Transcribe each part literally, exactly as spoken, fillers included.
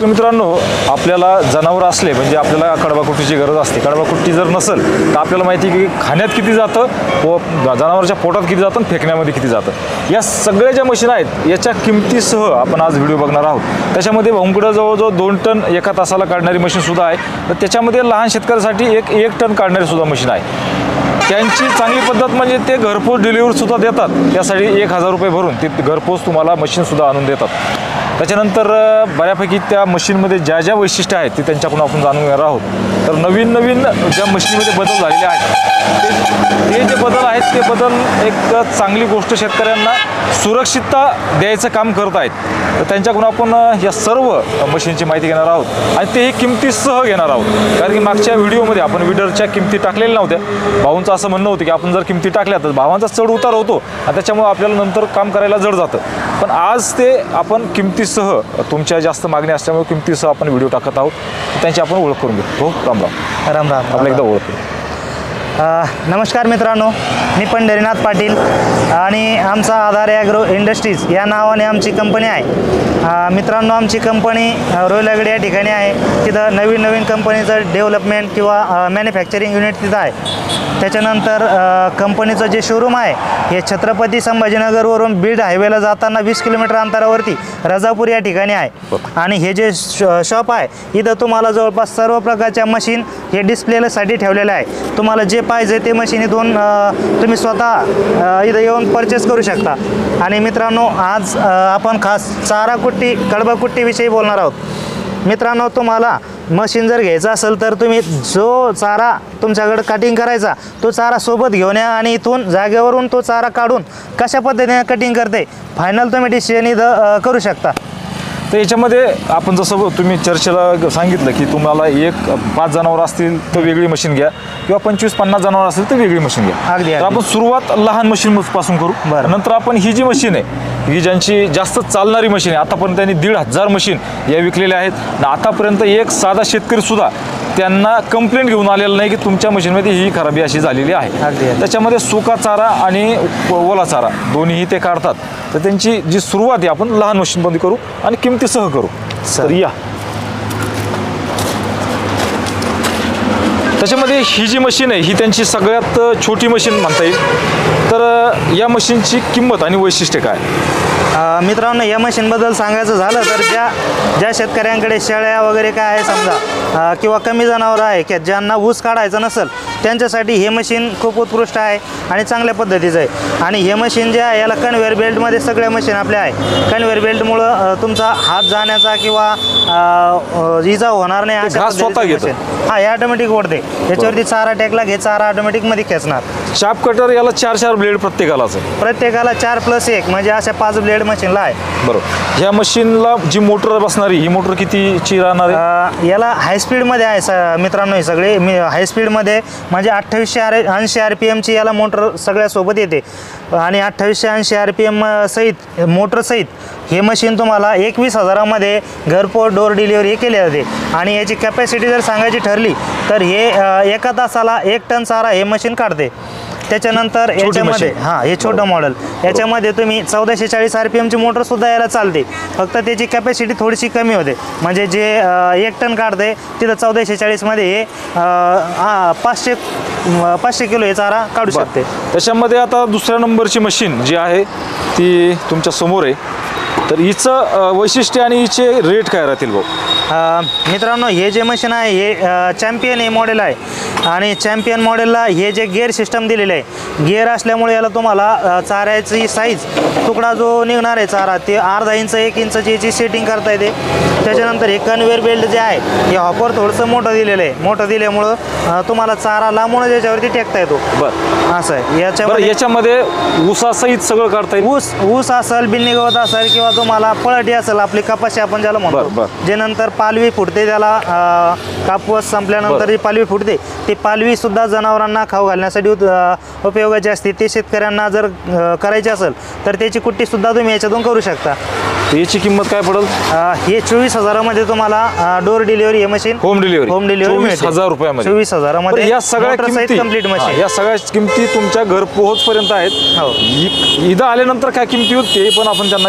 तर मित्रांनो, आपल्याला जनावर असले म्हणजे आपल्याला कडबाकुट्टीची गरज असते. कडबाकुट्टी जर नसेल तर आपल्याला माहिती आहे की खाण्यात किती जातं, व जनावरांच्या पोटात किती जातं आणि फेकण्यामध्ये किती जातं. या सगळ्या ज्या मशीन आहेत याच्या किमतीसह आपण आज व्हिडिओ बघणार आहोत. त्याच्यामध्ये भाऊंकडं जवळजवळ दोन टन एका तासाला काढणारी मशीनसुद्धा आहे. तर त्याच्यामध्ये लहान शेतकऱ्यासाठी एक एक टन काढणारी सुद्धा मशीन आहे. त्यांची चांगली पद्धत म्हणजे ते घरपोच डिलिव्हरीसुद्धा देतात. त्यासाठी एक हजार रुपये भरून ते घरपोच तुम्हाला मशीनसुद्धा आणून देतात. त्याच्यानंतर बऱ्यापैकी त्या मशीनमध्ये ज्या ज्या वैशिष्ट्य आहेत ते त्यांच्याकडून आपण जाणून घेणार आहोत. तर नवीन नवीन ज्या मशीनमध्ये बदल झालेले आहेत ते ते जे बदल आहेत ते बदल एक चांगली गोष्ट शेतकऱ्यांना सुरक्षितता द्यायचं काम करत आहेत. तर त्यांच्याकडून आपण या सर्व मशीनची माहिती घेणार आहोत आणि तेही किमतीसह घेणार आहोत. कारण की मागच्या व्हिडिओमध्ये आपण विडरच्या किमती टाकलेल्या नव्हत्या. भाऊंचं असं म्हणणं होतं की आपण जर किमती टाकल्या तर भावांचा चढ उतार होतो आणि त्याच्यामुळे आपल्याला नंतर काम करायला जड जातं. पण आज ते आपण किमतीसह, तुमच्या जास्त मागणी असल्यामुळे किमतीसह आपण व्हिडिओ टाकत आहोत. त्यांची आपण ओळख करून घेऊ. हो, राम राम. राम राम. आपल्या एकदा ओळख. नमस्कार मित्रांनो, मी पंढरीनाथ पाटील आणि आमचा आधार ॲग्रो इंडस्ट्रीज या नावाने आमची कंपनी आहे. मित्रांनो, आमची कंपनी रोहिलागड या ठिकाणी आहे. तिथं नवीन नवीन कंपनीचं डेव्हलपमेंट किंवा मॅन्युफॅक्चरिंग युनिट तिथं आहे. त्याच्यानंतर कंपनीचं जे शोरूम आहे हे छत्रपती संभाजीनगरवरून बीड हायवेला जाताना वीस किलोमीटर अंतरावरती रजापूर या ठिकाणी आहे. आणि हे जे शॉप आहे इथं तुम्हाला जवळपास सर्व प्रकारच्या मशीन हे डिस्प्लेसाठी ठेवलेले आहे. तुम्हाला जे पाहिजे ते मशीन इथून तुम्ही स्वतः इथं येऊन परचेस करू शकता. आणि मित्रांनो, आज आपण खास चारा कुट्टी कडबाकुट्टीविषयी बोलणार आहोत. मित्रांनो, तुम्हाला मशीन जर घ्यायचं असेल तर तुम्ही जो चारा तुमच्याकडे कटिंग करायचा तो चारा सोबत घेऊन या आणि इथून जागेवरून तो चारा काढून कशा पद्धतीने कटिंग करते फायनल तुम्ही डिसिजन इथं करू शकता. तर याच्यामध्ये आपण जसं तुम्ही चर्चेला सांगितलं की तुम्हाला एक पाच जनावर असतील तर वेगळी मशीन घ्या किंवा पंचवीस पन्नास जनावर असतील तर वेगळी मशीन घ्या. अगदी. तर आपण सुरुवात लहान मशीनपासून करू. बरं. नंतर आपण ही जी मशीन आहे ही ज्यांची जास्त चालणारी मशीन आहे, आतापर्यंत त्यांनी दीड हजार मशीन या विकलेल्या आहेत. आणि आतापर्यंत एक साधा शेतकरीसुद्धा त्यांना कंप्लेंट घेऊन आलेलं नाही की तुमच्या मशीनमध्ये ही खराबी अशी झालेली आहे. त्याच्यामध्ये सुका चारा आणि ओला चारा दोन्हीही ते काढतात. तर त्यांची जी सुरुवात आहे आपण लहान मशीनमध्ये करू आणि किमतीसह करू. तर या त्याच्यामध्ये ही जी मशीन आहे ही त्यांची सगळ्यात छोटी मशीन म्हणता येईल. तर या मशीनची किंमत आणि वैशिष्ट्य काय? मित्रांनो, या मशीनबद्दल सांगायचं झालं तर ज्या ज्या शेतकऱ्यांकडे शेळ्या वगैरे काय आहे समजा किंवा कमी जनावरं आहे की ज्यांना ऊस काढायचं नसेल त्यांच्यासाठी हे मशीन खूप उत्कृष्ट आहे आणि चांगल्या पद्धतीचं आहे. आणि हे मशीन जे आहे याला कन्व्हेअर बेल्टमध्ये सगळ्या मशीन आपल्या आहे. कन्व्हेअर बेल्टमुळं तुमचा हात जाण्याचा किंवा इजा होणार नाही. अशा स्वतः घेतो. हा, हे ऑटोमॅटिक ओढते. याच्यावरती चारा टेकला घे, चारा ऑटोमॅटिकमध्ये खेचणार. शार्प कटर याला चार चार ब्लेड प्रत्येकालाच आहे. प्रत्येकाला चार प्लस एक म्हणजे अशा पाच ब्लेड मशीनला आहे. बरोबर. ह्या मशीनला जी मोटर बसणारी ही मोटर कितीची राहणार आहे? याला हायस्पीडमध्ये आहे मित्रांनो. हे सगळे मी हायस्पीडमध्ये म्हणजे अठ्ठावीसशे आर ऐंशी आर पी एमची याला मोटर सगळ्यासोबत येते. आणि अठ्ठावीसशे ऐंशी आर पी एम सहित मोटरसहित हे मशीन तुम्हाला एकवीस हजारामध्ये घरपोच डोर डिलिव्हरी हे केली जाते. आणि याची कॅपॅसिटी जर सांगायची ठरली तर हे एका तासाला एक टन चारा हे मशीन काढते. त्याच्यानंतर याच्यामध्ये हां हे छोटं मॉडेल याच्यामध्ये तुम्ही चौदाशे चाळीस आर पी एमची मोटरसुद्धा याला चालते. फक्त त्याची कॅपॅसिटी थोडीशी कमी होते. म्हणजे जे एक टन काढते तिथं चौदाशे चाळीसमध्ये हे पाचशे पाचशे किलो हे चारा काढू शकते. त्याच्यामध्ये आता दुसऱ्या नंबरची मशीन जी आहे ती तुमच्या समोर आहे. तर हिचं वैशिष्ट्य आणि हिचे रेट काय राहतील भाऊ? मित्रांनो, हे जे मशीन आहे हे चॅम्पियन हे मॉडेल आहे. आणि चॅम्पियन मॉडेलला हे जे गिअर सिस्टम दिलेलं आहे, गिअर असल्यामुळे याला तुम्हाला चाऱ्याची साईज तुकडा जो निघणार आहे चारा ते अर्धा इंच एक इंचची याची सेटिंग करता येते. त्याच्यानंतर हे कन्व्हेअर बेल्ट जे आहे हे हॉपर थोडंसं मोठं दिलेलं आहे. मोठं दिल्यामुळं तुम्हाला चारा लांबूनच याच्यावरती टेकता येतो. बरं, असं आहे. याच्यामध्ये याच्यामध्ये ऊसासहित सगळं काढता येईल. ऊस ऊस असेल, बिल्ली गवत असेल किंवा तुम्हाला पळटी असेल, आपली कपाशी आपण ज्याला म्हणतो, जे नंतर पालवी फुटते त्याला कापूस संपल्यानंतर जी पालवी फुटते ती पालवी सुद्धा जनावरांना खाऊ घालण्यासाठी उपयोगाची असते. ते शेतकऱ्यांना जर करायची असेल तर त्याची कुट्टी सुद्धा तुम्ही याच्यातून करू शकता. याची किंमत काय पडेल? हे चोवीस हजारामध्ये तुम्हाला डोर डिलिव्हरी हे machine home delivery home delivery चोवीस हजार रुपयामध्ये. चोवीस हजारामध्ये या सगळ्या किमती कंप्लीट मशीन या सगळ्या किमती तुमच्या घर पोहोचपर्यंत आहेत. इथं आल्यानंतर काय किमती होते पण आपण त्यांना विचारणार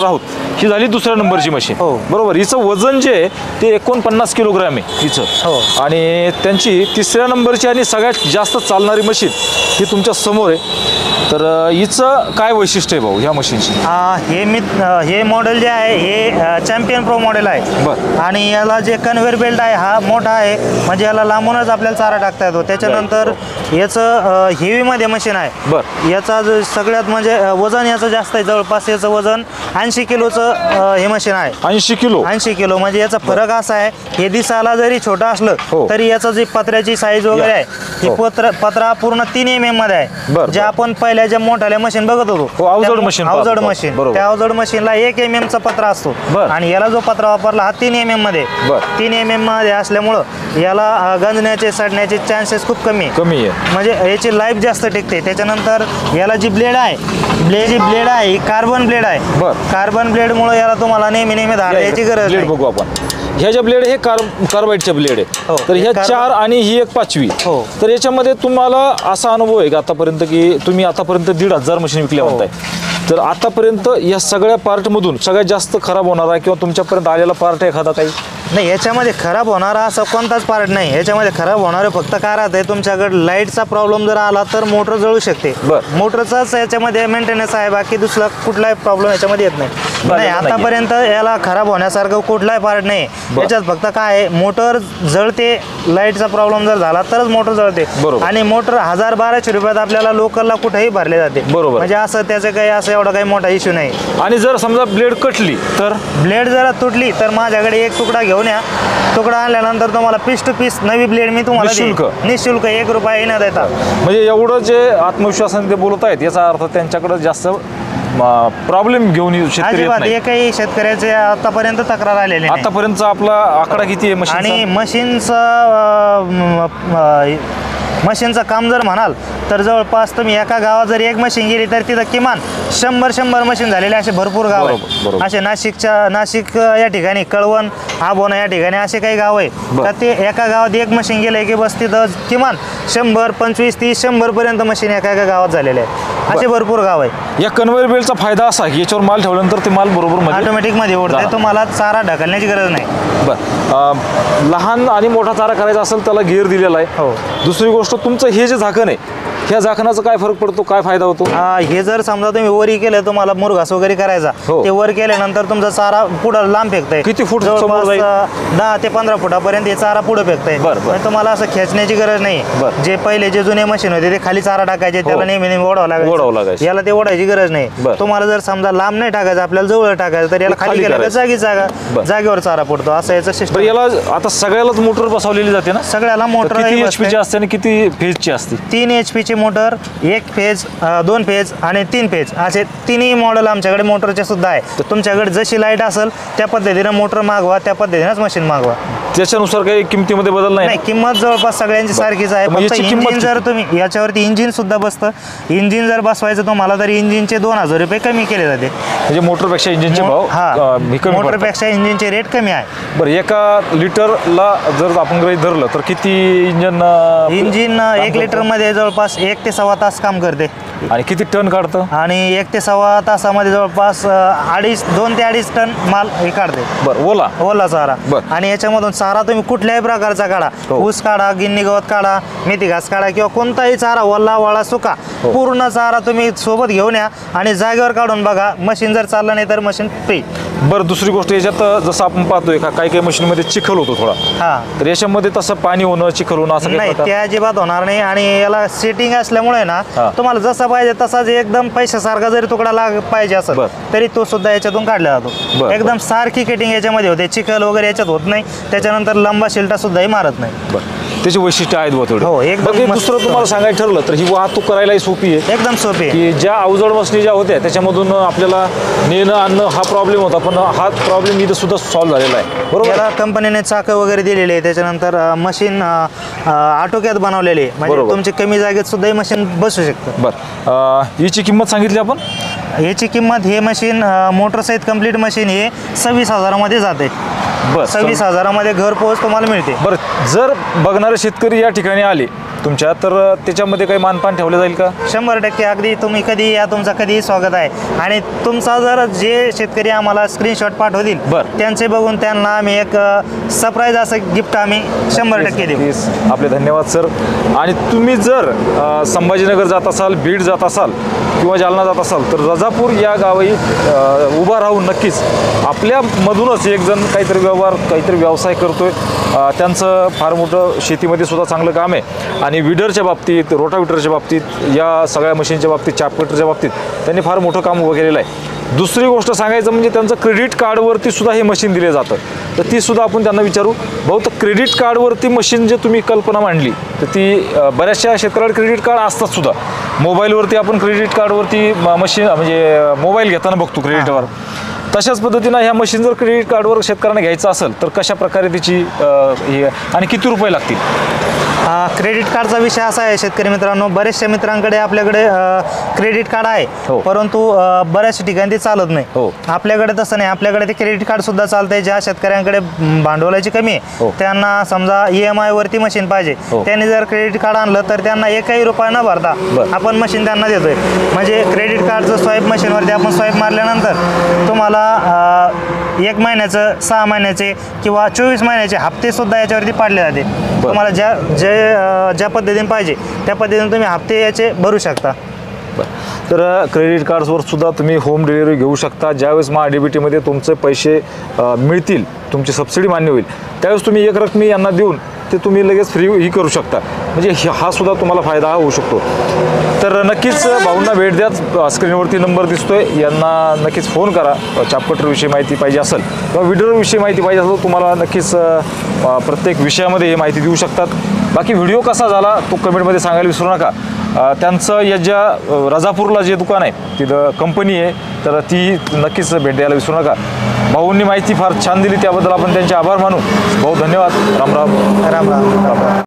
आहोत ही झाली दुसऱ्या नंबरची मशीन. हो. बरोबर. हिचं वजन जे आहे ते एकोणपन्नास किलोग्राम आहे हिचं. हो. आणि त्यांची तिसऱ्या नंबरची आणि सगळ्यात जास्त चालणारी मशीन ही तुमच्या समोर आहे. तर अ, हिचं काय वैशिष्ट्य आहे भाऊ ह्या मशीनची? आ, हे मी हे मॉडेल जे आहे हे चॅम्पियन प्रो मॉडेल आहे. बरं. आणि याला जे कन्व्हेअर बेल्ट आहे हा मोठा आहे, म्हणजे याला लांबूनच आपल्याला चारा टाकता येतो. त्याच्यानंतर याचं हेवीमध्ये मशीन आहे. बरं. याचा जो सगळ्यात म्हणजे अ, वजन याचं जास्त आहे. जवळपास याचं वजन ऐंशी किलोचं अ, हे मशीन आहे. ऐंशी किलो ऐंशी किलो म्हणजे याचा फरक असा आहे, हे दिसायला जरी छोटा असलं हो. तरी याचं जी पत्र्याची साईज वगैरे आहे ही हो. पत्र पत्रा पूर्ण तीन एम एम मध्ये आहे. बरं, जे बरं. आपण पहिल्या ज्या मोठ्या मशीन बघत होतो हो, अवजड त्या- मशीन अवजड पाहतो. मशीन बरोबर. त्या अवजड मशीनला एक एम एम चा पत्रा असतो. बरं. आणि याला जो पत्रा वापरला हा तीन एम एम मध्ये बरं. तीन एम एम मध्ये असल्यामुळं याला अ, गंजण्याचे सडण्याचे चान्सेस खूप कमी आहे. कमी आहे. म्हणजे याची लाईफ जास्त टिकते. त्याच्यानंतर याला जी ब्लेड आहे ब्लेड जी ब्लेड आहे ही कार्बन ब्लेड आहे. बरं. कार्बन ब्लेडमुळे याला तुम्हाला नेहमी नेहमी धारायची गरज ब्लेड नाही. बघू आपण. ह्या ज्या ब्लेड हे कार कार्बाईडच्या ब्लेड आहे. हो. तर ह्या कार्ब- चार आणि ही एक पाचवी. हो. तर याच्यामध्ये तुम्हाला असा अनुभव आहे का आतापर्यंत की तुम्ही आतापर्यंत दीड हजार मशीन विकल्या हो. म्हणताय. तर आतापर्यंत या सगळ्या पार्टमधून सगळ्यात जास्त खराब होणारा किंवा तुमच्यापर्यंत आलेला पार्ट एखादा काही? नाही, याच्यामध्ये खराब होणारा असा कोणताच पार्ट नाही. याच्यामध्ये खराब होणारे फक्त काय राहते, तुमच्याकडे लाईटचा प्रॉब्लेम जर आला तर मोटर जळू शकते. बरं. मोटरचाच याच्यामध्ये मेंटेनन्स आहे, बाकी दुसरा कुठलाही प्रॉब्लेम याच्यामध्ये येत नाही. बरं, नाही, नाही. आतापर्यंत याला खराब होण्यासारखं कुठलाही पार्ट नाही. बरं. याच्यात फक्त काय आहे, मोटर जळते, लाईटचा प्रॉब्लेम जर झाला तरच मोटर जळते. बरोबर. आणि मोटर हजार बाराशे रुपयात आपल्याला लोकलला कुठेही भरले जाते. बरोबर. म्हणजे असं त्याचं काही असं एवढा काही मोठा इश्यू नाही. आणि जर समजा ब्लेड कटली तर? ब्लेड जरा तुटली तर माझ्याकडे एक तुकडा घेऊन या. तुकडा आणल्यानंतर तुम्हाला पीस टू पीस नवी ब्लेड मी तुम्हाला देईन. निःशुल्क? निःशुल्क, एक रुपया न देता. म्हणजे एवढं जे आत्मविश्वासाने ते बोलत आहेत याचा अर्थ त्यांच्याकडे जास्त प्रॉब्लेम घेऊन येऊ शेतकरी येत अजिबात नाही. एकही शेतकऱ्याचे आतापर्यंत तक्रार आलेली नाही. आतापर्यंतचा आपला आकडा किती आहे मशीनचा? आणि मशीनचं मशीनचं काम जर म्हणाल तर जवळपास तुम्ही एका गावात जर एक मशीन गेली तर तिथं किमान शंभर शंभर मशीन झालेले असे भरपूर गाव बरोबर, आहे. बरोबर. असे नाशिकच्या नाशिक या ठिकाणी, कळवण, आबोना या ठिकाणी असे काही गाव आहे बरं. तर ते एका गावात एक मशीन गेले की बस तिथं किमान शंभर पंचवीस तीस शंभर पर्यंत मशीन एका एका गावात झालेले आहे. असे भरपूर गाव आहे. या कन्व्हेयर बेल्टचा फायदा असा की याच्यावर माल ठेवल्यानंतर ते माल बरोबर मध्ये ऑटोमॅटिक मध्ये ओढते, जाणार. तुम्हाला चारा ढकलण्याची गरज नाही. बरं. अं, लहान आणि मोठा चारा करायचा असेल त्याला गिअर दिलेला आहे. हो. दुसरी गोष्ट तुमचं हे जे झाकण आहे ह्या झाकणाचा काय फरक पडतो, काय फायदा होतो? आ, हे जर समजा तुम्ही वरी केलं, तुम्हाला मुरघास वगैरे करायचा, हो. ते वर केल्यानंतर तुमचा चारा पुढं लांब फेकताय. किती फूट समोर जवळपास जाईल? अ, दहा ते पंधरा फुटापर्यंत हे चारा पुढे फेकताय. बरं, बरं. म्हणजे तुम्हाला असं खेचण्याची गरज नाही. बरं. जे पहिले जे जुने मशीन होते ते खाली चारा टाकायचे, त्याला नेहमी नेहमी ओढावं ओढावं लागायचं. लागायचं. याला ते ओढायची गरज नाही. बरं. तुम्हाला जर समजा लांब नाही टाकायचं, आपल्याला जवळ टाकायचं, तर याला ते खाली खाली केलं तर करायचं. जागी जागा बरं. जागेवर चारा पडतो. असं याचं बरं, सिस्टम. याला आता सगळ्यालाच मोटर बसवलेली जाते ना? सगळ्याला तर मोटर किती एच पीची असते आणि किती फेजची असते? तीन एच पीची मोटर, एक फेज, अ, दोन फेज आणि तीन फेज असे तिन्ही मॉडेल आमच्याकडे मोटरचे सुद्धा आहे. तर तुमच्याकडे जशी लाईट असेल त्या पद्धतीनं मोटर मागवा, त्या पद्धतीनंच मशीन मागवा. त्याच्यानुसार काही किमतीमध्ये बदल नाही नाही, ना? किंमत जवळपास सगळ्यांची सारखीच आहे. मग फक्त याची किंमत इंजिन किती? जर तुम्ही याच्यावरती इंजिन सुद्धा बसतं. इंजिन जर बसवायचं तुम्हाला तर इंजिनचे दोन हजार रुपये कमी केले जाते. म्हणजे मोटरपेक्षा इंजिनचे भाव हा, अं, हे कमी पडतात. मोटरपेक्षा इंजिनचे रेट कमी आहे. बरं, एका लिटरला जर आपण गृहीत धरलं तर किती इंजन अं, इंजिन काम एक करतं? लिटर मध्ये जवळपास एक ते सव्वा तास काम करते. आणि किती टन काढतं? आणि एक ते सव्वा तासामध्ये जवळपास अ, अडीच दोन ते अडीच टन माल हे काढते. बरं, ओला. ओला चारा. बरं. आणि याच्यामधून चारा तुम्ही कुठल्याही प्रकारचा काढा, हो. ऊस काढा, गिन्नी गवत काढा, मेथी घास काढा किंवा कोणताही चारा, ओला वाळा सुका, हो. पूर्ण चारा तुम्ही सोबत घेऊन या आणि जागेवर काढून बघा. मशीन जर चाललं नाही तर मशीन फ्री. बरं, दुसरी गोष्ट याच्यात जसं आपण पाहतोय का काही काही मशीनमध्ये चिखल होतो थोडा, हा, तर याच्यामध्ये तसं पाणी होणं, चिखल होणं असं काही नाही, प्रकार? ते अजिबात होणार नाही. आणि याला सेटिंग असल्यामुळे ना हा. तुम्हाला जसा पाहिजे तसाच एकदम पैशासारखा जरी तुकडा लाग पाहिजे असेल बरं. तरी तो सुद्धा याच्यातून काढला बरं, जातो. बरं. एकदम सारखी कटिंग याच्यामध्ये होते. चिखल वगैरे याच्यात होत नाही. त्याच्यानंतर लंबा शिलटा सुद्धाही मारत नाही. बरं, त्याची वैशिष्ट्य आहेत बुवा थोडी. हो, एकदम बाकी मस्त. दुसरं तुम्हाला सांगायचं ठरलं तर ही वाहतूक करायलाही सोपी आहे. एकदम सोपी आहे. की ज्या अवजड मशीनी ज्या होत्या त्याच्यामधून आपल्याला नेणं आणणं हा प्रॉब्लेम होता, पण हा प्रॉब्लेम इथं सुद्धा सॉल्व्ह झालेला आहे. बरोबर. याला कंपनीने चाकं वगैरे दिलेले आहे. त्याच्यानंतर मशीन आटोक्यात बनवलेली आहे. म्हणजे बरोबर. तुमची कमी जागेत सुद्धा ही मशीन बसू शकतं. बरं, अं, हिची किंमत सांगितली आपण? याची किंमत हे मशीन मोटरसहित कंप्लीट मशीन हे सव्वीस हजारामध्ये जाते. बरं, सव्वीस हजारामध्ये घरपोच तुम्हाला मिळते. बरं, जर बघणारे शेतकरी या ठिकाणी आले तुमच्या, तर त्याच्यामध्ये काही मानपान ठेवलं जाईल का? शंभर टक्के अगदी तुम्ही कधी या, तुमचा कधीही स्वागत आहे. आणि तुमचा जर जे शेतकरी आम्हाला स्क्रीनशॉट पाठवतील बरं. त्यांचे बघून त्यांना आम्ही एक सरप्राईज असं गिफ्ट आम्ही शंभर टक्के देऊ. नक्कीच. आपले धन्यवाद सर. आणि तुम्ही जर अ, संभाजीनगर जात असाल, बीड जात असाल किंवा जालना जात असाल तर रजापूर या गावी अ, उभा राहून नक्कीच आपल्यामधूनच एक जण काहीतरी व्यवहार काहीतरी व्यवसाय करतोय. अ, त्यांचं फार मोठं शेतीमध्ये सुद्धा चांगलं काम आहे आणि विडरच्या बाबतीत, रोटाविटरच्या बाबतीत, या सगळ्या मशीनच्या बाबतीत, चापकटरच्या बाबतीत त्यांनी फार मोठं काम उभं केलेलं आहे. दुसरी गोष्ट सांगायचं म्हणजे त्यांचं क्रेडिट कार्डवरती सुद्धा हे मशीन दिले जातं. तर ती सुद्धा आपण त्यांना विचारू. भाऊ, तर क्रेडिट कार्डवरती मशीन जे तुम्ही कल्पना मांडली तर ती अ, बऱ्याचशा शेतकऱ्याला क्रेडिट कार्ड असतात सुद्धा. मोबाईलवरती आपण क्रेडिट कार्डवरती मशीन म्हणजे मोबाईल घेताना बघतो क्रेडिटवर. तशाच पद्धतीनं ह्या मशीन जर क्रेडिट कार्डवर शेतकऱ्यांना घ्यायचं असेल तर कशा प्रकारे त्याची अ, हे आणि किती रुपये लागतील? क्रेडिट कार्डचा विषय असा आहे शेतकरी मित्रांनो, बरेचशा मित्रांकडे आपल्याकडे क्रेडिट कार्ड आहे हो. परंतु अ, बऱ्याच ठिकाणी ते चालत नाही. हो. आपल्याकडे तसं नाही, आपल्याकडे ते क्रेडिट कार्ड सुद्धा चालतंय. ज्या शेतकऱ्यांकडे म, भांडवलाची कमी आहे हो. त्यांना समजा ई एम आय वरती मशीन पाहिजे, हो. त्यांनी जर क्रेडिट कार्ड आणलं तर त्यांना एकही रुपया न भरता बरं. आपण मशीन त्यांना देतोय. म्हणजे क्रेडिट कार्डचं स्वाईप मशीनवरती आपण स्वाईप मारल्यानंतर तुम्हाला अ, एक महिन्याचं, सहा महिन्याचे किंवा चोवीस महिन्याचे हप्ते सुद्धा याच्यावरती पाडले जाते. तुम्हाला ज्या जे अ, ज्या पद्धतीने पाहिजे त्या पद्धतीने तुम्ही हप्ते याचे भरू शकता. तर क्रेडिट कार्ड्सवर सुद्धा तुम्ही होम डिलिव्हरी घेऊ शकता. ज्यावेळेस महा डी बी टीमध्ये तुमचे पैसे अ, मिळतील, तुमची सबसिडी मान्य होईल, त्यावेळेस तुम्ही एक रकमी यांना देऊन ते तुम्ही लगेच फ्री ही करू शकता. म्हणजे हे- हा सुद्धा तुम्हाला फायदा हा होऊ शकतो. तर नक्कीच भाऊंना भेट द्याच. स्क्रीनवरती नंबर दिसतोय, यांना नक्कीच फोन करा. चापकटरविषयी माहिती पाहिजे असेल किंवा विडरविषयी माहिती पाहिजे असेल तुम्हाला नक्कीच अ, प्रत्येक विषयामध्ये हे माहिती देऊ शकतात. बाकी व्हिडिओ कसा झाला तो कमेंटमध्ये सांगायला विसरू नका. अ, त्यांचं या ज्या अ, रजापूरला जे दुकान आहे तिथं कंपनी आहे, तर ती नक्कीच भेट द्यायला विसरू नका. भाऊंनी माहिती फार छान दिली, त्याबद्दल आपण त्यांचे आभार मानू. भाऊ धन्यवाद. राम राम. राम राम. राम राम.